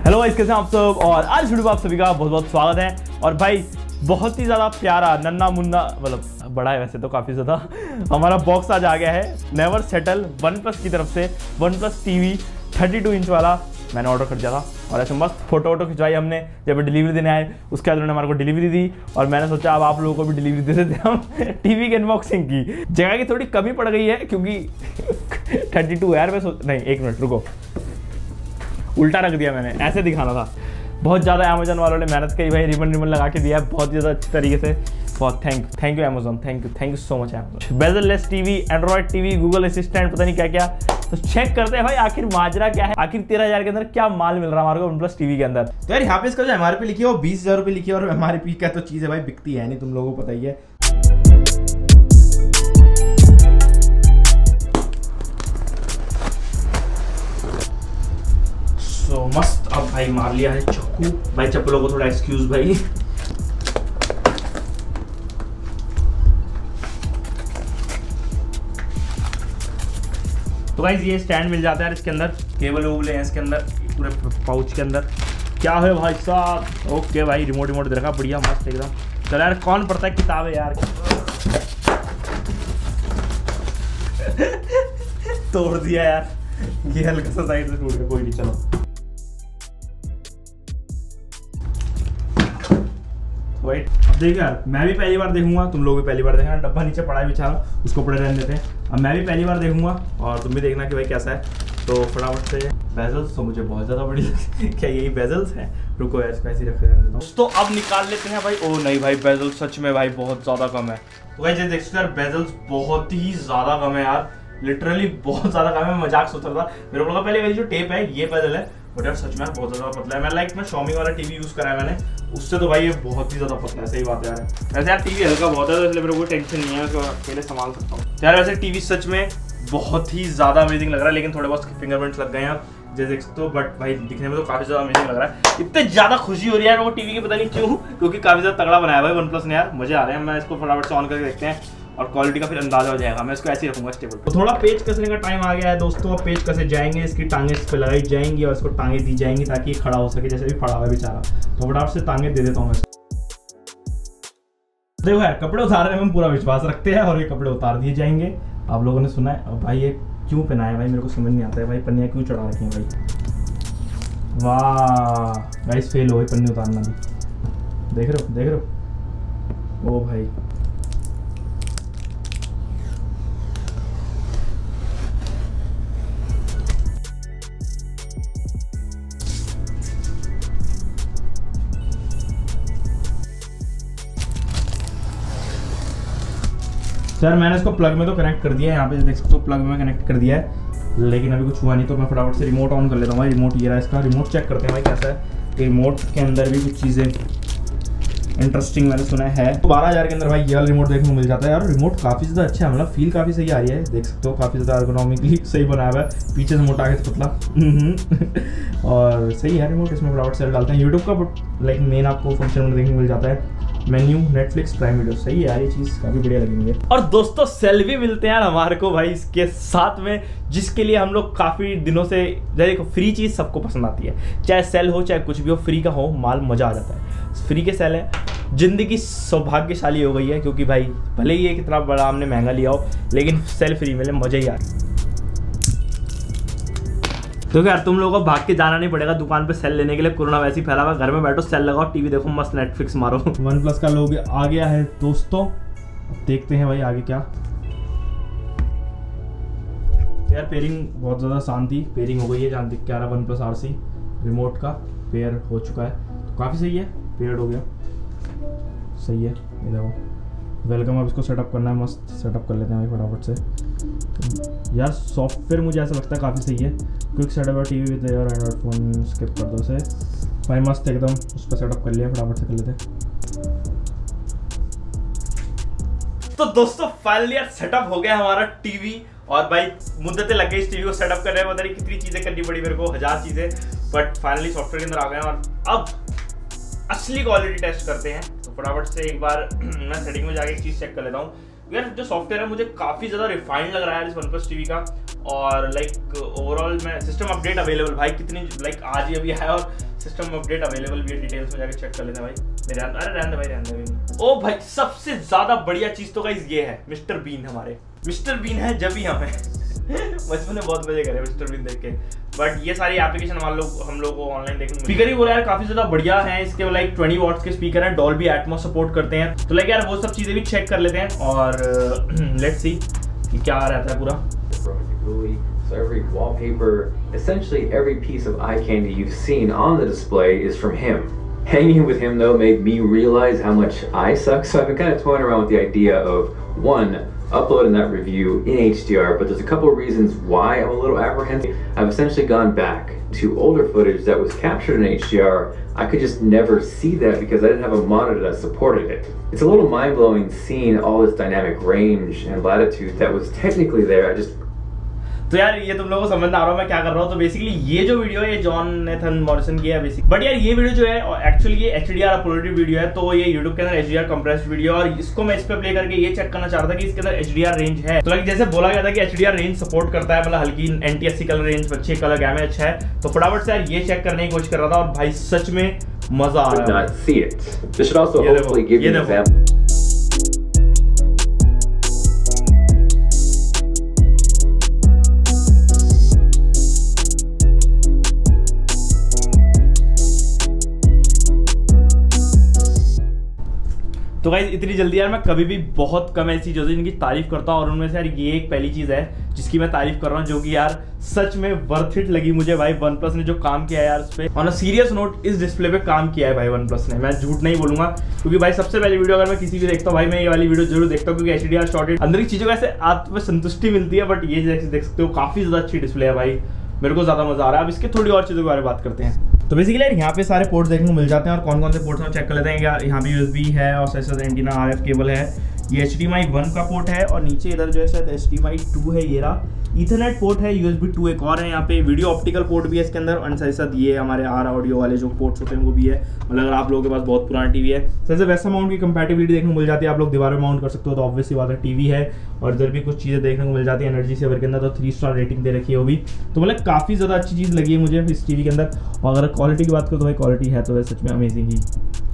Hello guys, कैसे हैं आप सब। और आज वीडियो में आप सभी का बहुत बहुत स्वागत है। और भाई बहुत ही ज़्यादा प्यारा नन्ना मुन्ना, मतलब बड़ा है वैसे तो काफ़ी ज़्यादा, हमारा बॉक्स आज आ गया है नेवर सेटल OnePlus की तरफ से। OnePlus TV 32 इंच वाला मैंने ऑर्डर कर दिया था और ऐसे मस्त फोटो वोटो खिंचवाई हमने। जब डिलीवरी देने आए उसके बाद उन्होंने हमारे को डिलीवरी दी और मैंने सोचा अब आप लोगों को भी डिलीवरी दे देते हम टीवी की अनबॉक्सिंग की। जगह की थोड़ी कमी पड़ गई है क्योंकि 32 यार मैं नहीं, एक मिनट रुको, उल्टा रख दिया मैंने, ऐसे दिखाना था। बहुत ज़्यादा अमेजन वालों ने मेहनत करी भाई, रिबन लगा के दिया है बहुत ज़्यादा अच्छी तरीके से। बहुत thank you Amazon, thank you so much Amazon. Bezel less TV, Android TV, Google assistant, पता नहीं क्या क्या। तो चेक करते हैं भाई आखिर माजरा क्या है, आखिर 13,000 के अंदर क्या माल मिल रहा है हमारे को OnePlus TV के अंदर। तो यार यहाँ पे इसका जो MRP लिखी है वो 20,000 रुपये लिखी है और MRP क्या तो चीज़ है भाई, बिकती है नहीं, तुम लोगों को पता ही है। तो मस्त अब भाई मार लिया है चाकू भाई, चप्पलों को थोड़ा एक्सक्यूज भाई। तो गाइस ये स्टैंड मिल जाता है इसके अंदर, केबल वोबल है इसके अंदर, पूरे पाउच के अंदर। क्या है भाई साहब, ओके भाई, रिमोट दे रखा बढ़िया मस्त एकदम। चलो यार कौन पढ़ता है किताबें यार। तोड़ दिया यार, ये हल्का सा साइड से टूट गया, कोई नहीं चलो। वेट, अब देखिए यार मैं भी पहली बार देखूंगा, तुम लोग भी पहली बार देखना। डब्बा नीचे पड़ा है बेचारा, उसको पड़े रहने देते हैं। अब मैं भी पहली बार देखूंगा और तुम भी देखना कि भाई कैसा है। तो फटाफट से बेजल्स तो मुझे बहुत ज़्यादा बड़ी क्या यही बेजल्स हैं? रुको यार इसको ऐसे ही रख देता हूँ। तो अब निकाल लेते हैं भाई। ओ नहीं भाई, बेजल सच में भाई बहुत ज़्यादा कम है। तो भाई जैसे देखते यार बेजल्स बहुत ही ज़्यादा कम है यार, लिटरली बहुत ज़्यादा कम है। मैं मजाक सोच रहा था, मेरे को लगा पहले वाली जो टेप है ये बेजल है, बट यार सच में बहुत ज़्यादा पतला है। मैं Xiaomi वाला टीवी यूज़ करा है मैंने, उससे तो भाई ये बहुत ही ज़्यादा पतला है। सही बात है यार, वैसे यार टीवी हल्का बहुत है तो इसलिए मेरे को टेंशन नहीं है, उसको अकेले संभाल सकता हूँ यार। वैसे टीवी सच में बहुत ही ज़्यादा अमेजिंग लग रहा है, लेकिन थोड़े बहुत फिंगरप्रिंट्स लग गए हैं जैसे तो, बट भाई दिखने में तो काफ़ी ज़्यादा अमेजिंग लग रहा है। इतने ज़्यादा खुशी हो रही है यार वो टीवी की, पता नहीं क्यों, क्योंकि काफ़ी ज़्यादा तगड़ा बनाया भाई OnePlus ने यार, मजे आ रहे हैं। मैं इसको फटाफट से ऑन करके देखते हैं और क्वालिटी का फिर अंदाजा हो जाएगा। मैं इसको ऐसे ही रखूंगा स्टेबल पे। तो थोड़ा पेज कसने का टाइम आ गया है दोस्तों। अब पेज कसे जाएंगे, इसकी टांगे इस पर लगाई जाएंगी और इसको टांगे दी जाएंगी ताकि खड़ा हो सके, जैसे भी खड़ा हुआ है बेचारा। तो फटाफट से टांगे दे देता हूँ मैं। देखो यार कपड़े उतारने में हम पूरा विश्वास रखते हैं और ये कपड़े उतार दिए जाएंगे। आप लोगों ने सुना है। और भाई ये क्यों पहनाया भाई, मेरे को समझ नहीं आता है भाई, पन्नियाँ क्यों चढ़ा रखी हैं भाई। वाह गाइस, फेल हो गई पन्नी उतारना भी। देख रहे हो ओ भाई। सर मैंने इसको प्लग में तो कनेक्ट कर दिया है, यहाँ पे देख सकते हो प्लग में कनेक्ट कर दिया है, लेकिन अभी कुछ हुआ नहीं। तो मैं फटाफट से रिमोट ऑन कर लेता हूँ भाई। रिमोट ये रहा इसका, रिमोट चेक करते हैं भाई कैसा है। रिमोट के अंदर भी कुछ चीज़ें इंटरेस्टिंग मैंने सुना है। 12,000 के अंदर भाई ये वाला रिमोट देखने को मिल जाता है यार। रिमोट काफ़ी ज़्यादा अच्छा है, मतलब फील काफ़ी सही आ रही है, देख सकते हो काफ़ी ज़्यादा एर्गोनॉमिकली सही बनाया हुआ है, पीछे से मोटा के पतला और सही है रिमोट। इसमें फटाफट से डालते हैं यूट्यूब का लाइक मेन आपको फंक्शन देखने को मिल जाता है, मेन्यू, नेटफ्लिक्स, प्राइम वीडियो। सही है यार, ये चीज़ काफ़ी बढ़िया लगी मुझे। और दोस्तों सेल भी मिलते हैं यार हमारे को भाई इसके साथ में, जिसके लिए हम लोग काफ़ी दिनों से, देखो फ्री चीज़ सबको पसंद आती है, चाहे सेल हो चाहे कुछ भी हो, फ्री का हो माल मज़ा आ जाता है। फ्री के सेल है, जिंदगी सौभाग्यशाली हो गई है, क्योंकि भाई भले ही ये कितना बड़ा हमने महंगा लिया हो, लेकिन सेल फ्री मिले मज़ा ही आ रहा है। तो यार तुम लोगों को भाग के जाना नहीं पड़ेगा दुकान पे सेल लेने के लिए, कोरोना वैसे ही फैला हुआ, घर में बैठो सेल लगाओ, टीवी देखो, मस्त नेटफ्लिक्स मारो। OnePlus का लोगो आ गया है दोस्तों, देखते हैं भाई आगे क्या। यार पेयरिंग बहुत ज़्यादा आसान थी, पेयरिंग हो गई है, जहाँ दिख के आ रहा OnePlus RC रिमोट का पेयर हो चुका है, तो काफ़ी सही है, पेयर्ड हो गया, सही है। ये देखो वेलकम, अब इसको सेटअप करना है, मस्त सेटअप कर लेते हैं भाई फटाफट से। यार सॉफ्टवेयर मुझे ऐसा लगता है काफ़ी सही है। Quick setup TV with your Android phone, skip कर दो से भाई, मस्त एकदम उस पर सेटअप कर लिया, फटाफट से कर लेते हैं। तो दोस्तों फाइनली यार सेटअप हो गया हमारा टीवी, और भाई मुद्दतें लग गई इस टीवी को सेटअप करने में, पता नहीं कितनी चीज़ें करनी पड़ी मेरे को, 1000 चीज़ें, बट फाइनली सॉफ्टवेयर के अंदर आ गए हैं। और अब असली क्वालिटी टेस्ट करते हैं। तो फटाफट से एक बार मैं सेटिंग में जाके एक चीज़ चेक कर लेता हूँ। यार जो सॉफ्टवेयर है मुझे काफ़ी ज़्यादा रिफाइंड लग रहा है इस OnePlus TV का, और लाइक ओवरऑल मैं सिस्टम अपडेट अवेलेबल भाई कितनी लाइक आज ही अभी आया, और सिस्टम अपडेट अवेलेबल भी है, डिटेल्स में जाके चेक कर लेते हैं भाई। अरे रहने भाई, रहने ओ भाई, सबसे ज्यादा बढ़िया चीज तो गाइस ये है मिस्टर बीन। हमारे मिस्टर बीन है जब ही हमें बचपन में बहुत मजे करे मिस्टर बीन देख के। बट ये सारी एप्लीकेशन हम लोग को ऑनलाइन देखने स्पीकर ही बोला यार काफी ज्यादा बढ़िया है। इसके लाइक 20 वॉट्स के स्पीकर हैं, डॉल्बी एटमॉस सपोर्ट करते हैं। तो लाइक यार वो सब चीजें भी चेक कर लेते हैं और लेट्स सी कि क्या रहता है पूरा। So every wallpaper, essentially every piece of eye candy you've seen on the display is from him. Hanging with him though made me realize how much I suck, so I've been kind of toying around with the idea of one, uploading that review in HDR, but there's a couple of reasons why I'm a little apprehensive. I've essentially gone back to older footage that was captured in HDR. I could just never see that because I didn't have a monitor that supported it. It's a little mind-blowing seeing all this dynamic range and latitude that was technically there. I just तो यार ये तुम लोगों को समझ आ रहा हूँ मैं क्या कर रहा हूँ। तो बेसिकली ये जो वीडियो है ये जॉन नेथन मॉरिसन की है बेसिक। बट यार ये वीडियो जो है एक्चुअली ये HDR अपलोडेड वीडियो है, तो ये YouTube के अंदर HDR कंप्रेस्ड वीडियो, और इसको मैं इस पे प्ले करके ये चेक करना चाह रहा था कि इसके अंदर HDR रेंज है। तो लाइक जैसे बोला गया था कि HDR रेंज सपोर्ट करता है, मतलब हल्की NTSC कलर रेंज, अच्छे कलर गैमे अच्छा है। तो फटाफट से यार ये चेक करने की कोशिश कर रहा था और भाई सच में मजा आ रहा है। तो गाइस इतनी जल्दी यार मैं कभी भी बहुत कम ऐसी चीज़ें जिनकी तारीफ करता हूँ, और उनमें से यार ये एक पहली चीज़ है जिसकी मैं तारीफ कर रहा हूँ, जो कि यार सच में वर्थ इट लगी मुझे भाई। OnePlus ने जो काम किया है यार उस पर, ऑन अ सीरियस नोट इस डिस्प्ले पे काम किया है भाई OnePlus ने। मैं झूठ नहीं बोलूंगा, क्योंकि भाई सबसे पहली वीडियो अगर मैं किसी भी देखता हूँ भाई, मैं ये वाली वीडियो जरूर देखता हूँ, क्योंकि HDR शॉर्टेड अंदर की चीज़ों का ऐसे आत्म संतुष्टि मिलती है। बट ये जैसे देख सकते हो काफ़ी ज़्यादा अच्छी डिस्प्ले है भाई, मेरे को ज़्यादा मजा आ रहा है। अब इसके थोड़ी और चीज़ों के बारे में बात करते हैं। तो बेसिकली यार यहाँ पे सारे पोर्ट्स देखने को मिल जाते हैं, और कौन कौन से पोर्ट्स हम चेक कर लेते हैं। यहाँ पे USB है और साथ साथ एंटीना RF केबल है, ये HDMI 1 का पोर्ट है, और नीचे इधर जो है शायद HDMI 2 है ये रहा। ईथरनेट पोर्ट है, USB 2 एक और है यहाँ पे, वीडियो ऑप्टिकल पोर्ट भी है इसके अंदर, और साथ साथ ये हमारे R ऑडियो वाले जो पोर्ट्स होते हैं वो भी है। मतलब अगर आप लोगों के पास बहुत पुराना टीवी है, जैसे वैसा माउंट की कंपैटिबिलिटी देखने को मिल जाती है, आप लोग दीवार में माउंट कर सकते हो, तो ऑब्वियसली बात है टीवी है। और इधर भी कुछ चीज़ें देखने को मिल जाती है एनर्जी सेवर के अंदर, तो 3 स्टार रेटिंग दे रखी है वो भी। तो मतलब काफ़ी ज़्यादा अच्छी चीज़ लगी है मुझे इस टीवी के अंदर। और अगर क्वालिटी की बात करो तो भाई क्वालिटी है तो वैसे सच में अमेजिंग ही।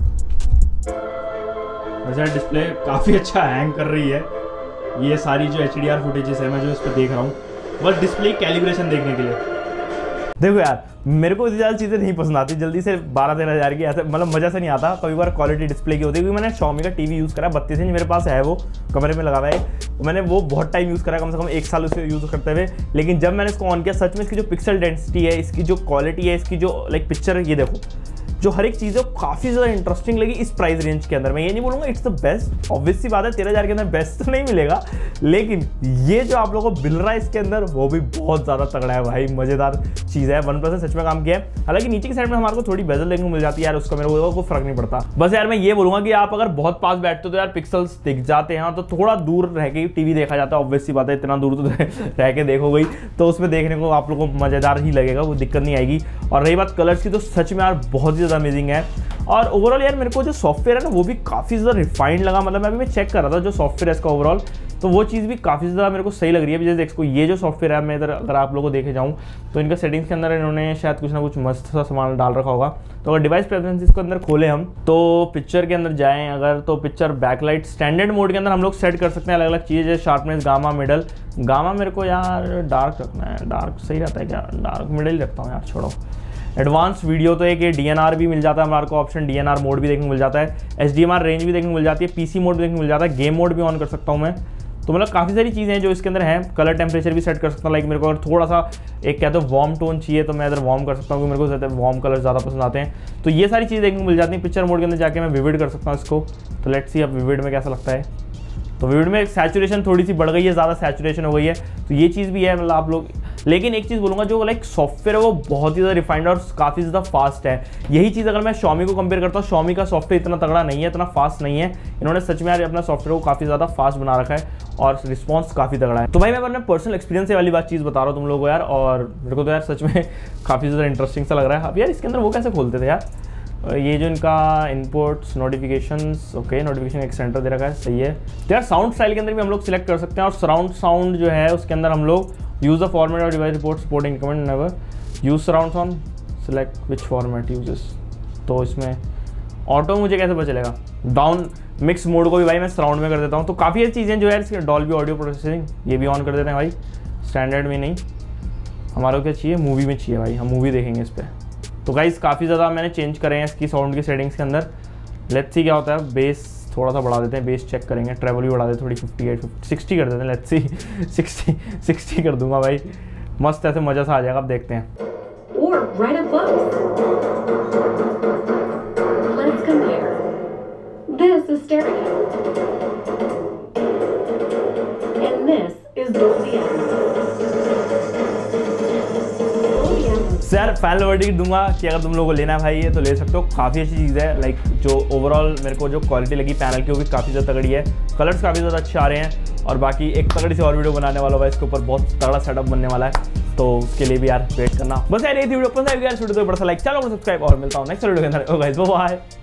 वैसे डिस्प्ले काफ़ी अच्छा हैंग कर रही है। ये सारी जो HDR फुटेजेस है मैं जो इस पर देख रहा हूँ, बस डिस्प्ले कैलिब्रेशन देखने के लिए। देखो यार मेरे को इतनी ज़्यादा चीज़ें नहीं पसंद आती, जल्दी से 12-13 हज़ार की ऐसे मतलब मज़ा से नहीं आता। कभी बार क्वालिटी डिस्प्ले की होती है, क्योंकि मैंने Xiaomi का टीवी यूज़ करा 32 इंच मेरे पास है, वो कमरे में लगा हुआ है। मैंने वो बहुत टाइम यूज़ करा, कम से कम 1 साल उसको यूज़ करते हुए। लेकिन जब मैंने इसको ऑन किया, सच में इसकी जो पिक्सल डेंसिटी है, इसकी जो क्वालिटी है, इसकी जो लाइक पिक्चर है, ये देखो जो हर एक चीज़ है काफ़ी ज़्यादा इंटरेस्टिंग लगी इस प्राइस रेंज के अंदर। मैं ये नहीं बोलूँगा इट्स द बेस्ट, ऑब्वियस सी बात है 13,000 के अंदर बेस्ट तो नहीं मिलेगा, लेकिन ये जो आप लोगों को मिल रहा है इसके अंदर वो भी बहुत ज़्यादा तगड़ा है भाई, मज़ेदार चीज़ है। OnePlus ने सच में काम किया है। हालांकि नीचे की साइड में हमारे को थोड़ी बेजल देखने को मिल जाती है यार, उसका मेरे को कोई फर्क नहीं पड़ता। बस यार मैं ये बोलूँगा कि आप अगर बहुत पास बैठते हो तो यार पिक्सल्स दिख जाते हैं, तो थोड़ा दूर रह के टीवी देखा जाता है, ऑब्वियस सी बात है इतना दूर तो रह के देखो गई तो उसमें देखने को आप लोगों को मज़ेदार ही लगेगा, वो दिक्कत नहीं आएगी। और रही बात कलर्स की, तो सच में यार बहुत ही ज़्यादा अमेजिंग है। और ओवरऑल यार मेरे को जो सॉफ्टवेयर है ना वो भी काफ़ी ज़्यादा रिफाइंड लगा। मतलब मैं चेक कर रहा था जो सॉफ्टवेयर है इसका ओवरऑल, तो वो चीज़ भी काफ़ी ज़्यादा मेरे को सही लग रही है। जैसे देखो ये जो सॉफ्टवेयर है, मैं इधर अगर आप लोगों को देखे जाऊँ तो इनका सेटिंग्स के अंदर इन्होंने शायद कुछ ना कुछ मस्त सा सामान डाल रखा होगा। तो अगर डिवाइस प्रेफरेंसेस को अंदर खोले हम, तो पिक्चर के अंदर जाएँ अगर, तो पिक्चर बैकलाइट स्टैंडर्ड मोड के अंदर हम लोग सेट कर सकते हैं अलग अलग चीज़ें, शार्पनेस, गामा, मिडल। गामा मेरे को यार डार्क रखना है, डार्क सही रहता है क्या, डार्क मिडल ही रखता हूँ यार, छोड़ो। एडवांस वीडियो तो एक ये DNR भी मिल जाता है हमारे को ऑप्शन, DNR मोड भी देखने को मिल जाता है, HDMI रेंज भी देखने को मिल जाती है, PC मोड भी देखने को मिल जाता है, गेम मोड भी ऑन कर सकता हूँ मैं। तो मतलब काफ़ी सारी चीज़ें हैं जो इसके अंदर हैं। कलर टेम्परेचर भी सेट कर सकता हूँ, लाइक मेरे को अगर थोड़ा सा एक कहते हैं वार्म टोन चाहिए तो मैं इधर वार्म कर सकता हूँ, क्योंकि मेरे को वार्म कलर ज़्यादा पसंद आते हैं। तो ये सारी चीज़ें देखने को मिल जाती हैं। पिक्चर मोड के अंदर जाके मैं विविड कर सकता हूँ इसको, तो लेट्स सी अब विविड में कैसा लगता है। तो विविड में सैचुरेशन थोड़ी सी बढ़ गई है, ज़्यादा सैचुरेशन हो गई है, तो ये चीज़ भी है मतलब आप लोग। लेकिन एक चीज़ बोलूँगा, जो लाइक सॉफ्टवेयर है वो बहुत ही ज़्यादा रिफाइंड और काफ़ी ज़्यादा फास्ट है। यही चीज़ अगर मैं Xiaomi को कंपेयर करता हूँ, Xiaomi का सॉफ्टवेयर इतना तगड़ा नहीं है, इतना फास्ट नहीं है। इन्होंने सच में यार अपना सॉफ्टवेयर को काफ़ी ज़्यादा फास्ट बना रखा है और रिस्पॉन्स काफ़ी तगड़ा है। तो भाई मैं अपने पर्सनल एक्सपीरियंस से वाली बात चीज़ बता रहा हूँ तुम लोगों को यार, और मेरे को तो यार सच में काफ़ी ज़्यादा इंटरेस्टिंग सा लग रहा है। अब यार इसके अंदर वो कैसे खोलते थे यार, ये जो इनका इनपुट्स, नोटिफिकेशंस, ओके नोटिफिकेशन एक सेंटर दे रखा है, सही है। तो यार साउंड स्टाइल के अंदर भी हम लोग सिलेक्ट कर सकते हैं, और सराउंड साउंड जो है उसके अंदर हम लोग यूज़ द फॉर्मेट और device report supporting recommend never use surround sound, select which format uses, तो इसमें ऑटो मुझे कैसे पता चलेगा? डाउन मिक्स मोड को भी भाई मैं सराउंड में कर देता हूँ। तो काफ़ी अच्छी चीज़ें जो है इसके डॉल्बी ऑडियो प्रोसेसिंग ये भी ऑन कर देते हैं भाई, स्टैंडर्ड में नहीं, हमारा क्या चाहिए, मूवी में चाहिए भाई, हम मूवी देखेंगे इस पर। तो गाइस काफ़ी ज़्यादा मैंने चेंज करे हैं इसकी साउंड की सेटिंग्स के अंदर। लेट्स सी क्या होता है। बेस थोड़ा सा बढ़ा देते हैं, बेस चेक करेंगे, ट्रेवल भी बढ़ा देते थोड़ी 60 कर देते हैं। लेट्स सी 60 कर दूंगा भाई, मस्त ऐसे मज़ा सा आ जाएगा। अब देखते हैं। Or right up close. Let's compare. This is stereo. And this is Dolby Atmos. यार फाइनल वर्डिक्ट दूंगा कि अगर तुम लोगों को लेना है भाई ये तो ले सकते हो, काफ़ी अच्छी चीज़ है। लाइक जो ओवरऑल मेरे को जो क्वालिटी लगी पैनल की वो भी काफ़ी ज़्यादा तगड़ी है, कलर्स काफ़ी ज़्यादा अच्छे आ रहे हैं। और बाकी एक तगड़ी सी और वीडियो बनाने वाला है इसके ऊपर, बहुत तगड़ा सेटअप बनने वाला है, तो उसके लिए भी यार वेट करना। बस यार ये थी वीडियो, पसंद आएगी यार वीडियो तो बड़ा सा लाइक, चलो सब्सक्राइब, और मिलता हूँ नेक्स्ट वीडियो के अंदर। Guys bye.